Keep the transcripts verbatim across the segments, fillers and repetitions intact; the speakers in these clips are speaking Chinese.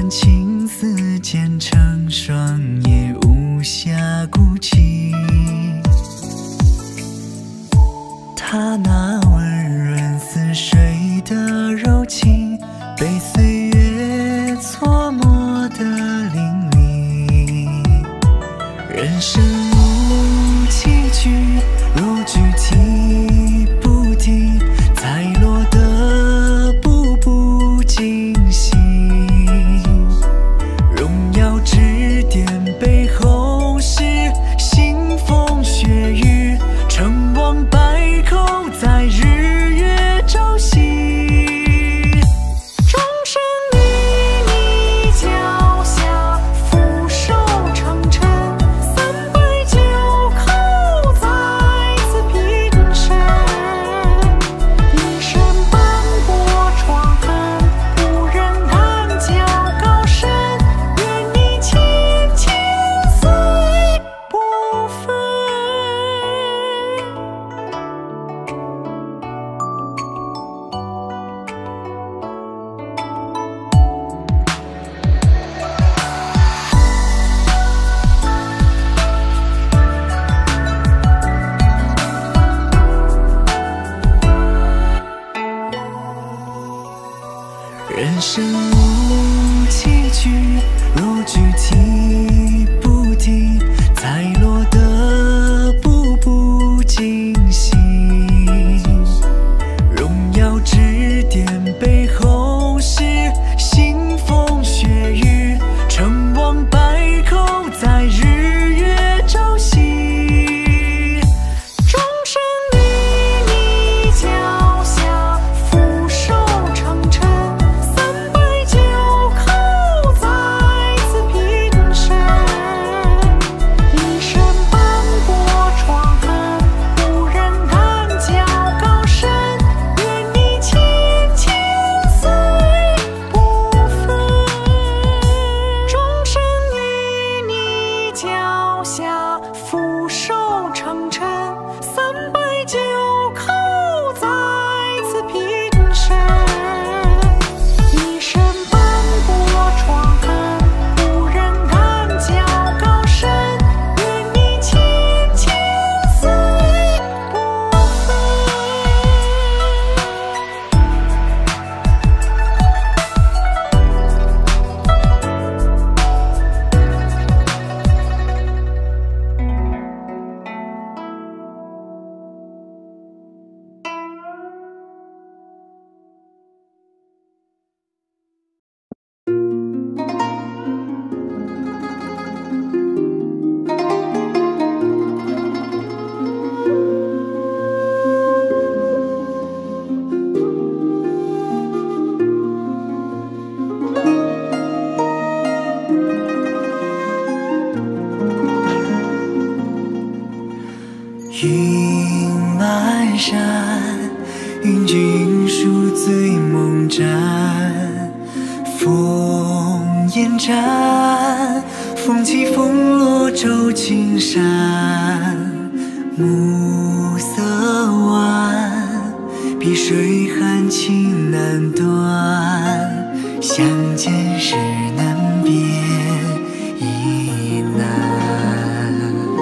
青丝剪成双叶，无暇顾及。他那温润似水的柔情，被岁月搓磨得淋漓。人生无崎岖，若举棋不停，才落得步步惊心。荣耀指点背后是腥风血雨，成王败寇在日月朝夕。终生与你脚下，俯首称臣，三拜九叩在此平生。一身斑驳疮痕，无人敢较高深。愿你千千岁不分。人生无崎岖，若举棋不停，才落得步步惊心。荣耀指点背后是腥风血雨，成王败寇在日月朝夕。终生与你脚下，俯首称臣，三拜九叩在此平生。一身斑驳疮痕，无人敢较高深。愿你千千岁不分。终生与你脚下，俯首称臣，三拜九叩在此平生。一身斑驳疮痕，无人敢较高深。愿你千千岁不分。云漫山，云居云舒醉梦枕。风烟战，风起风落照青山。暮色晚，碧水寒情难断。相见时难别亦难。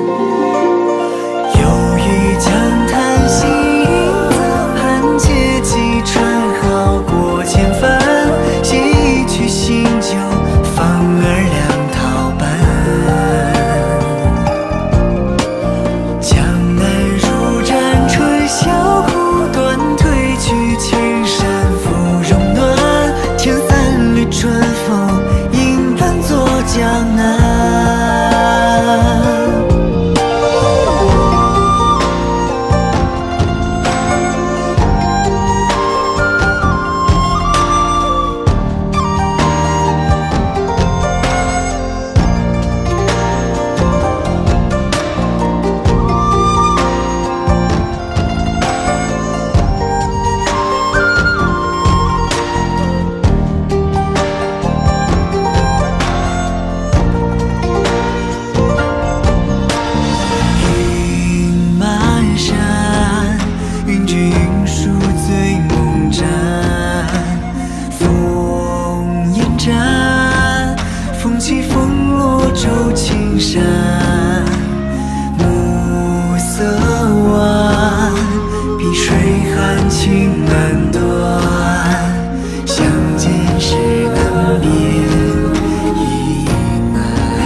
忧郁江滩行子，盼借寄春好过千帆。洗去新酒，放儿两套半。江南如战春宵苦短，褪去青山芙蓉暖。天三缕春风，影伴作江南。山， 山，暮色晚，碧水含情难断，相见时难辨已难。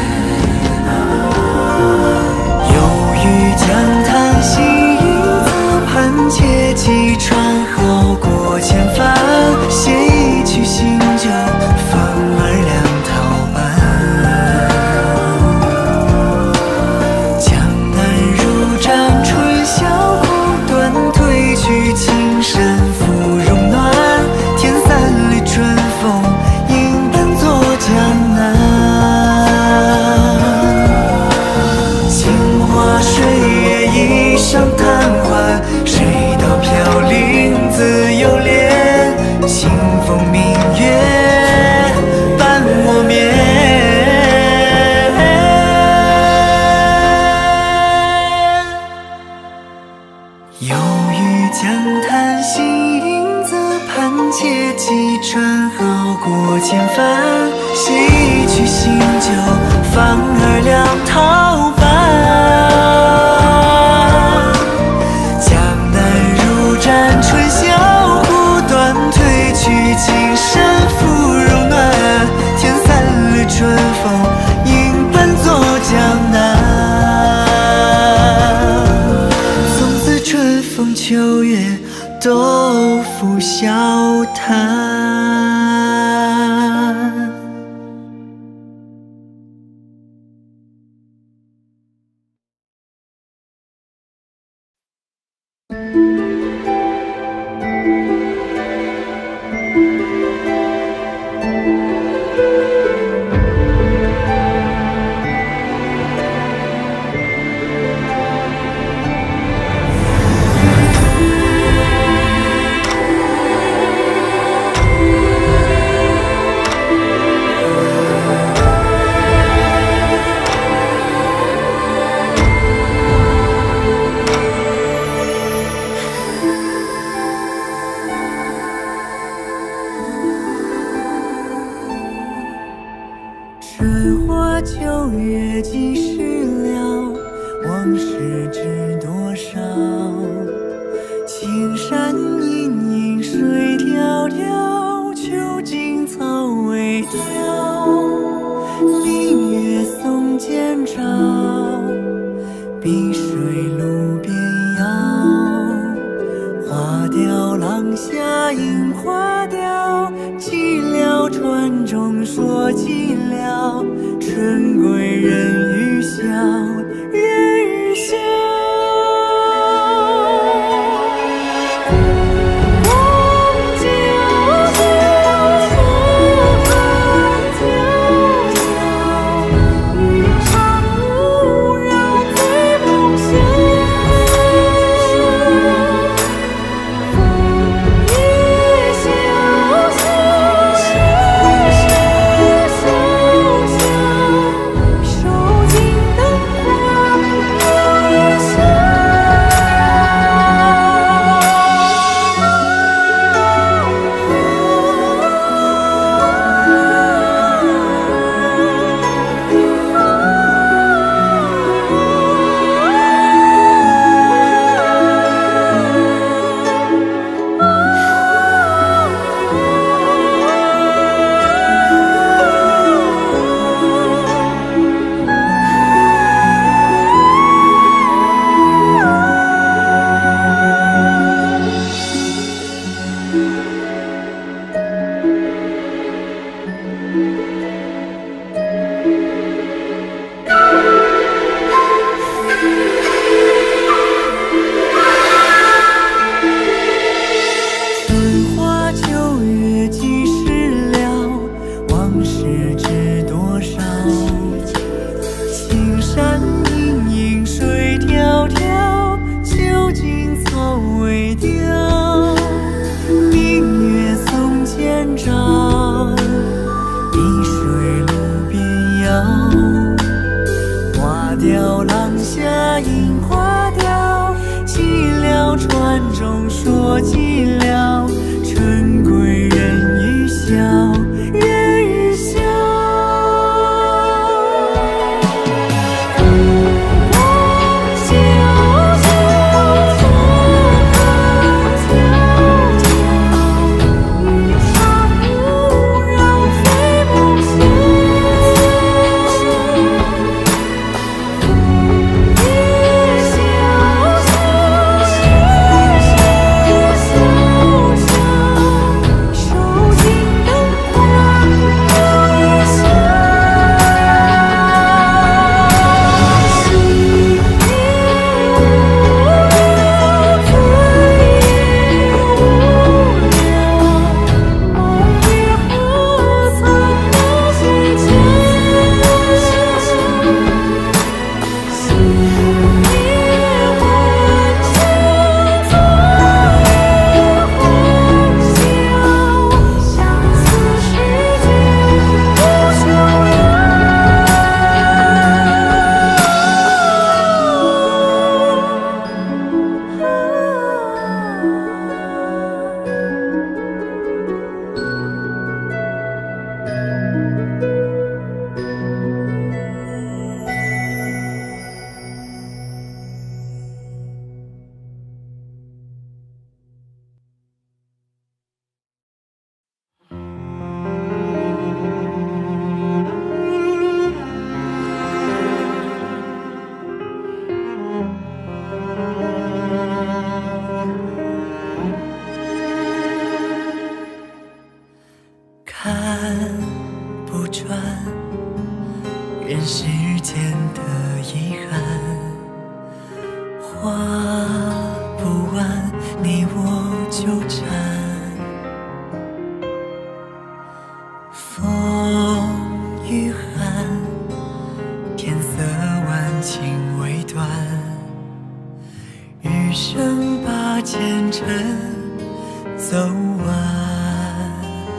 有雨江滩西，影子盼，且寄船好过千帆。写一曲新酒，放二两陶板。江南如战，春宵苦短，褪去青山芙蓉暖。天散绿春风，影伴作江南。镜花水月一晌贪欢，谁道飘零自由恋。清风明月伴我眠。有雨江滩西，影子盼，且寄船好过千帆。写一曲新酒，放二两陶板。江南如战，春宵苦短，褪去青山芙蓉暖。天散绿春风，影伴作江南。从此春风秋月都付笑谈。春花秋月几时了？往事知多少？青山隐隐水迢迢，秋尽草微凋。明月松间照，碧水路边摇。花凋廊下樱花凋，寂寥船中说寂寥。春归人欲晓，人欲晓。望皎皎，春寒皎皎，云长雾绕，醉梦乡。风雨潇潇，雪潇潇，手尽灯花月下。春花秋月几时了？往事知多少？青山隐隐水迢迢，秋尽草微凋。明月松间照，碧水路边摇。花凋廊下樱花凋，寂寥船中说寂寥。春归人欲晓，人欲晓。 人世间的遗憾，花不完，你我纠缠。风雨寒，天色晚，情未断。余生把前尘走完，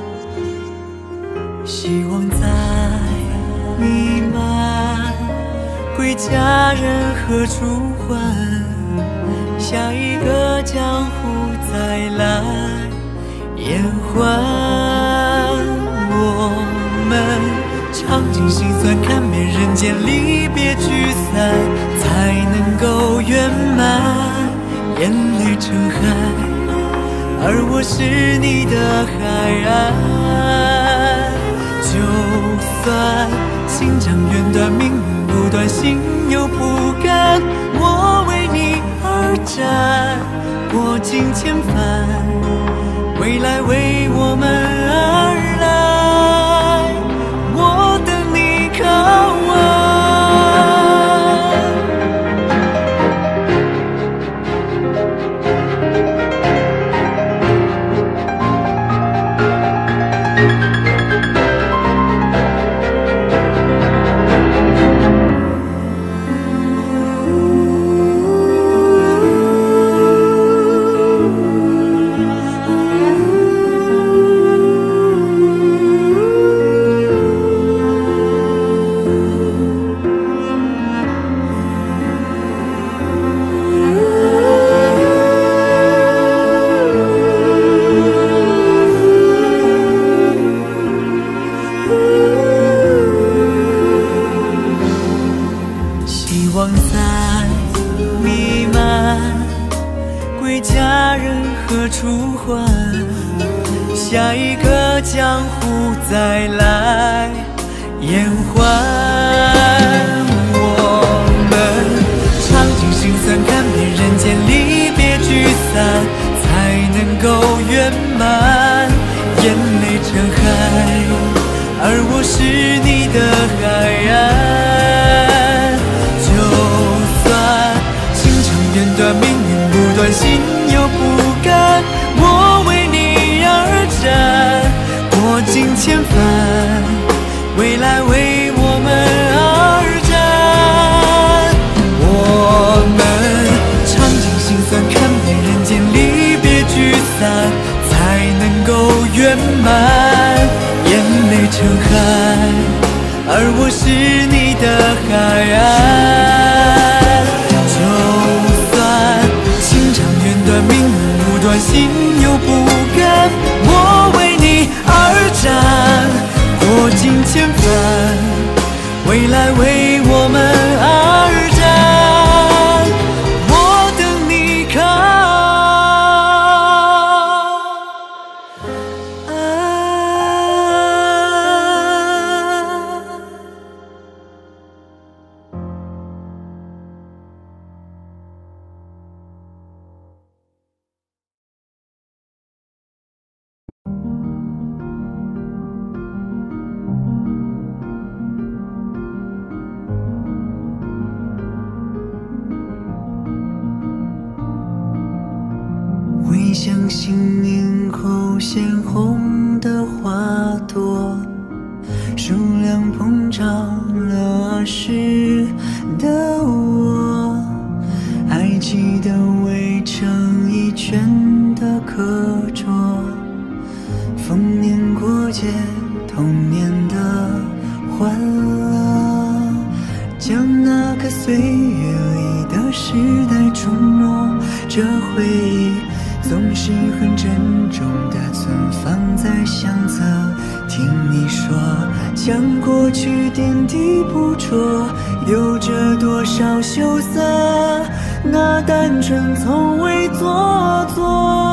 希望在弥漫，归家人何处还？下一个江湖再来延缓。我们尝尽心酸，看遍人间离别聚散，才能够圆满。眼泪成海，而我是你的海岸。就算情长远短，命运不断，心有不甘，我为你而战，过尽千帆，未来为我们而来，我等你靠岸。下一个江湖再来延缓。我们尝尽心酸，看遍人间离别聚散，才能够圆满。眼泪成海，而我是你的海岸。就算情长远短，命运不断，心有不甘，我为你而战，过尽千帆，未来为我们而战。我们尝尽心酸，看遍人间离别聚散，才能够圆满。眼泪成海，而我是你的海岸。就算情长远短，命运不断，心有不甘，我为你而战，过尽千帆，未来为我们而战，我等你靠岸。回想新年后鲜红的花朵，数量膨胀了儿时的我，还记得围成一圈的课桌，逢年过节童年的欢乐，将那个岁月里的时代触摸，这回忆总是很郑重地存放在相册，听你说将过去点滴捕捉，有着多少羞涩，那单纯从未做作。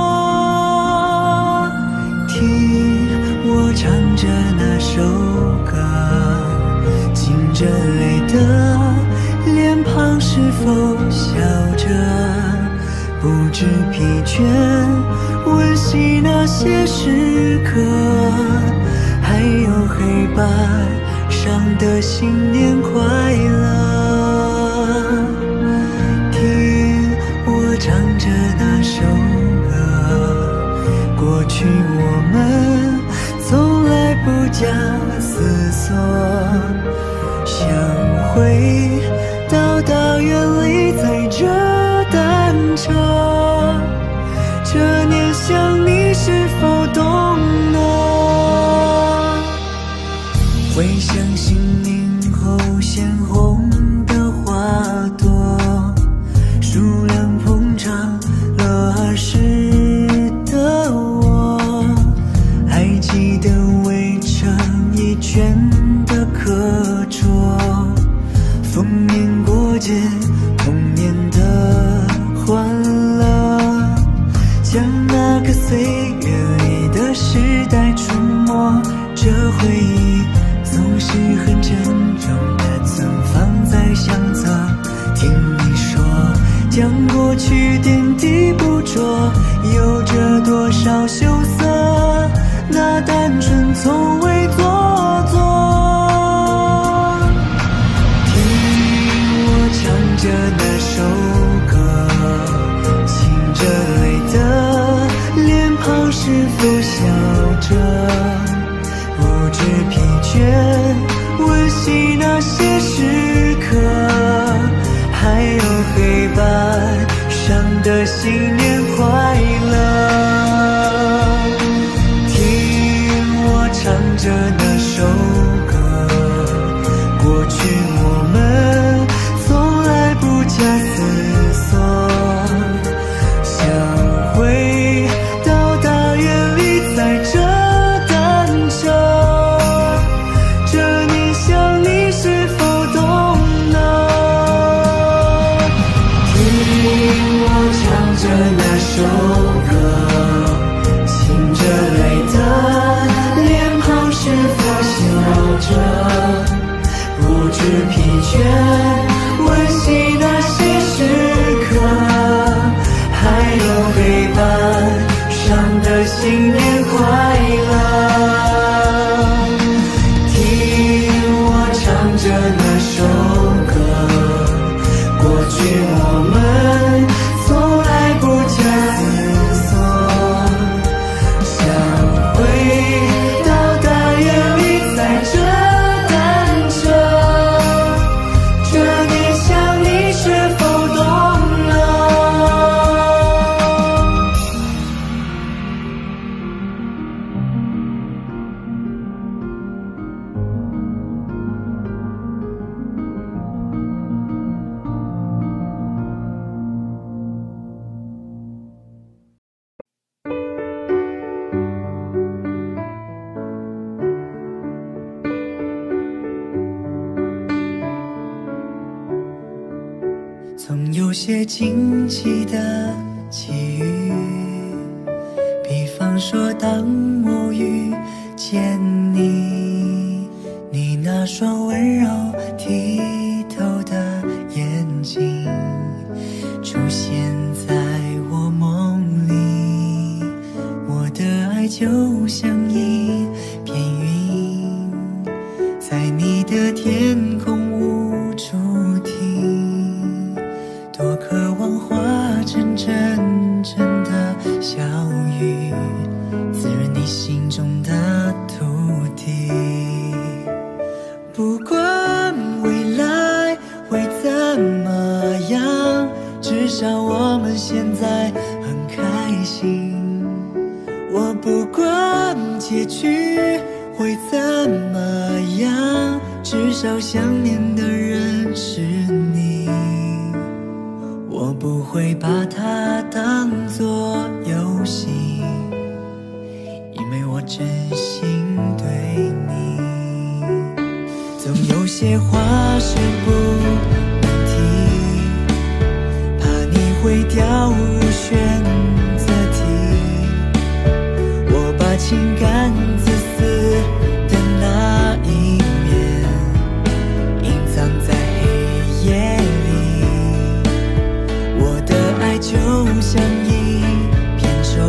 听我唱着那首歌，噙着泪的脸庞是否笑着，不知疲倦，温习那些时刻，还有黑白上的新年快乐。听我唱着那首歌，过去我们从来不假思索，想回到大园里踩着单车，这年想你是否懂呢？回想新年后鲜红的花朵，数量膨胀了儿时的我，还记得围成一圈的课桌，逢年过节童年的欢乐，将那个岁月里的时代触摸，这回忆总是很沉重的存放在相册。听你说将过去点滴捕捉，有着多少羞涩，那单纯从未做作。听我唱着那首歌，噙着泪的脸庞是否笑着，不知疲倦温习那些时刻，还有黑板上的新年快乐。听我唱着那首歌，过去我们从来不假思索，想回到大园里踩着单车，这年想你是否懂呢？听我唱着那首歌，噙着泪的脸庞是否笑着，不知疲倦温习那些时刻，还有黑板上的新年快乐。唱着那首歌，过去我们从来不假思索，想回到大园里踩着单车，这年想你是否懂了？总有些惊奇的际遇，比方说当我遇见你，你那双温柔剔透的眼睛出现在我梦里，我的爱就像一片云，在你的天空无处停，多渴望化成真正的小雨，滋润你心中的土地。不管未来会怎么样，至少我们现在很开心。我不管结局会怎么样，至少想念的人是你。我不会把它当作游戏，因为我真心对你。总有些话是不能提，怕你会掉入选择题。我把情感自私的那一面隐藏在黑夜里，我的爱就像一片舟，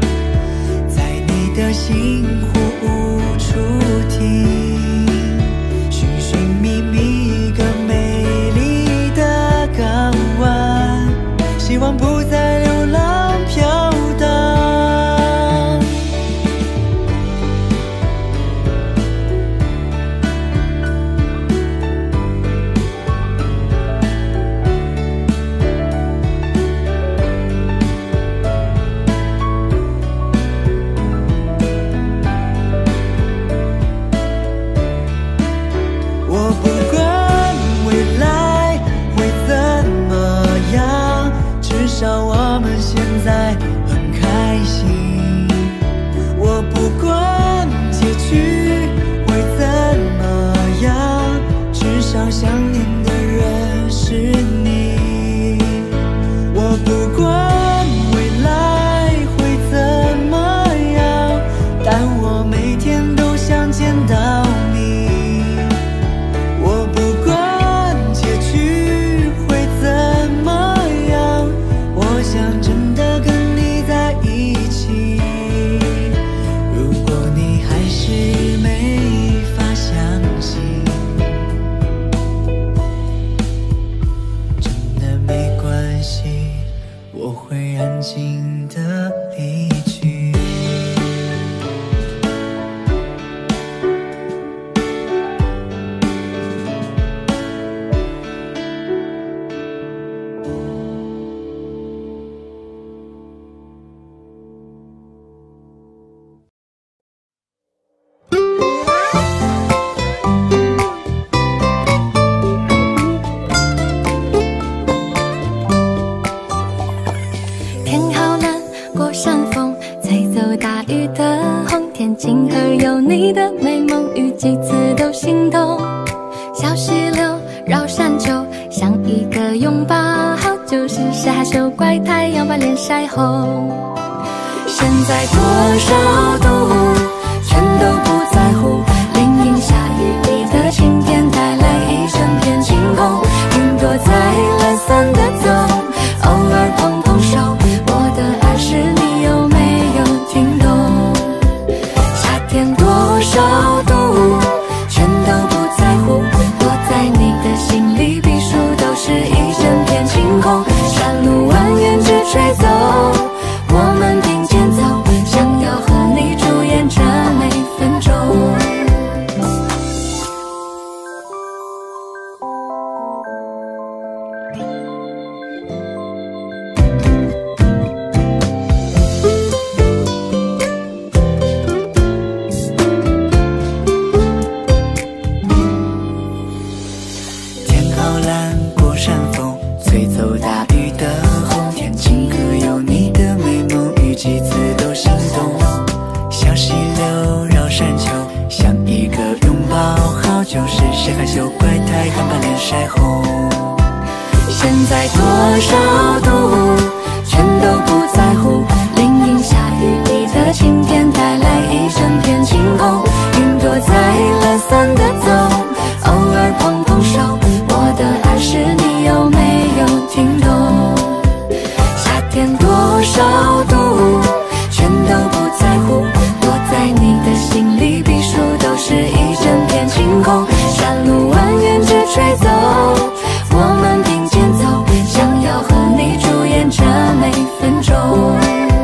在你的心湖无处停。 你的美梦与几次都心动。小溪流绕山丘，像一个拥抱，就是谁害羞怪太阳把脸晒红。现在多少度，全都不在乎，淋淋下雨你的晴天带来一整片晴空。云朵在懒散的走，偶尔碰碰手，我的暗示你有没有听懂？夏天多少度，全都不在乎，躲在你的心里避暑，都是一整片晴空。山路蜿蜒只吹走，我们并肩走，想要和你主演这每分钟。 天好蓝，过山峰，吹走大雨的红。天晴可有你的美梦，与几次都心动。小溪流绕山丘，像一个拥抱，好久是谁害羞怪太阳把脸晒红。 现在多少度，全都不在乎，淋淋下雨你的晴天带来一整片晴空。云朵在懒散的走，偶尔碰碰手，我的暗示你有没有听懂？夏天多少度，全都不在乎，躲在你的心里避暑，都是一整片晴空。山路蜿蜒只吹走，我们并肩走，想要和你主演这每分钟。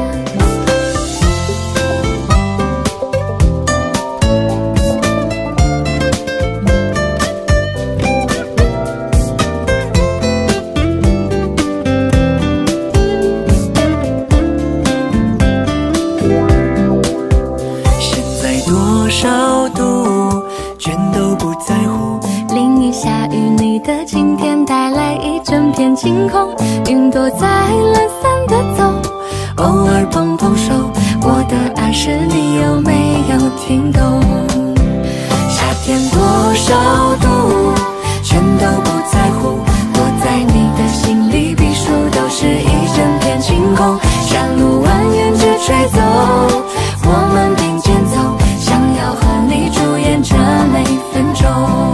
现在多少度，全都不在乎， 淋雨下雨你的晴天带来一整片晴空。云朵在懒散的走，偶尔碰碰手，我的暗示你有没有听懂？夏天多少度，全都不在乎，躲在你的心里避暑，都是一整片晴空。山路蜿蜒只吹走，我们并肩走，想要和你主演这每分钟。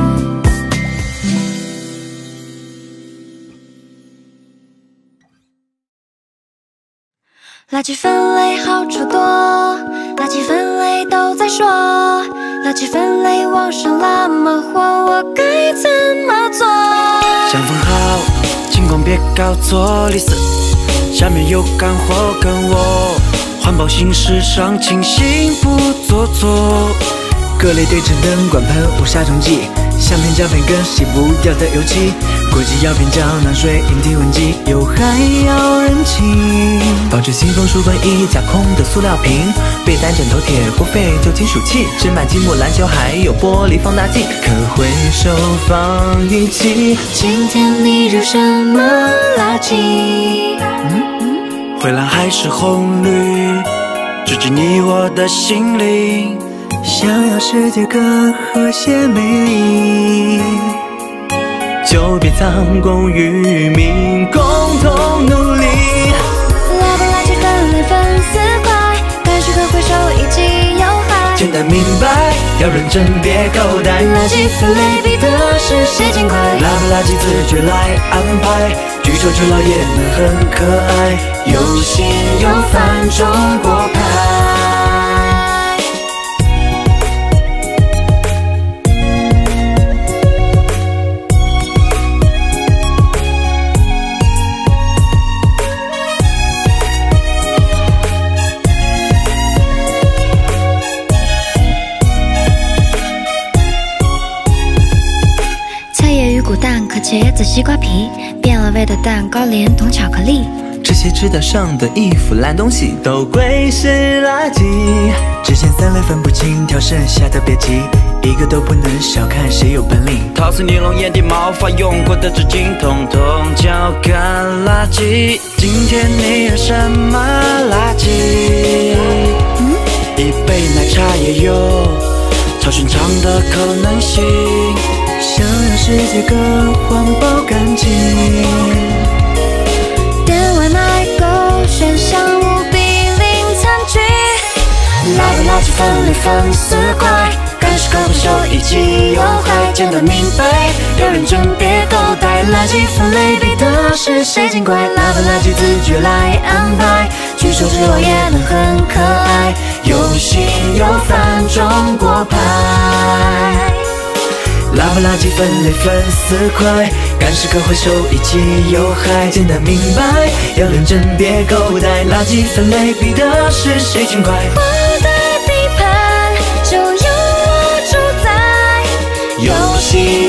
垃圾分类好处多，垃圾分类都在说，垃圾分类网上那么火，我该怎么做？ 想分好，尽管别搞错，历史下面有干货跟我，环保新时尚，清新不做作。各类对称灯管喷雾杀虫剂，香片胶片跟洗不掉的油漆，国际药品胶囊水银体温计，有害要人情。保持信封书本椅架空的塑料瓶，被单枕头铁锅废旧金属器，纸板积木篮球还有玻璃放大镜，可回收放一起。 今天你扔什么垃圾？ 嗯，灰蓝还是红绿，直击你我的心灵。想要世界更和谐美丽，就别脏公于民，共同努力。 来把垃圾分类分四块，干湿和回收一起有害。 简单明白，要认真别口袋。 垃圾分类比的是谁勤快？ 拿把垃圾自觉来安排，据说这老也能很可爱，有心有范中国派。 茄子、西瓜皮，变了味的蛋糕，连同巧克力。 这些纸袋上的衣服、烂东西都归是垃圾。之前三类分不清，挑剩下的别急，一个都不能小看，谁有本领？陶瓷、尼龙、眼底、毛发、用过的纸巾，统统交干垃圾。今天你扔什么垃圾？嗯，一一杯奶茶也有超寻常的可能性，想让世界更环保干净。 点外卖购选项无比零餐具， 垃不垃圾分类分四块，干湿可回收以及有害，简单明白，要认真别狗带。垃圾分类比的是谁尽快，垃不垃圾自觉来安排，举手之劳也能很可爱，有心有范中国派。垃不垃圾分类分四块，干湿可回收以及有害，简单明白，要认真别狗带。垃圾分类比的是谁勤快， 我的地盘就由我主宰， 有心